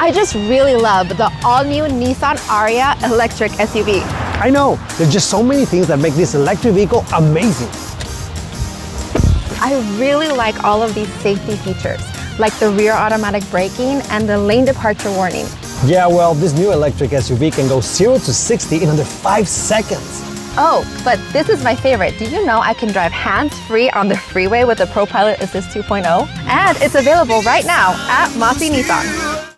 I just really love the all-new Nissan ARIYA electric SUV. I know, there's just so many things that make this electric vehicle amazing. I really like all of these safety features, like the rear automatic braking and the lane departure warning. Yeah, well, this new electric SUV can go 0 to 60 in under 5 seconds. Oh, but this is my favorite. Did you know I can drive hands-free on the freeway with the ProPILOT Assist 2.0? And it's available right now at Mossy Nissan.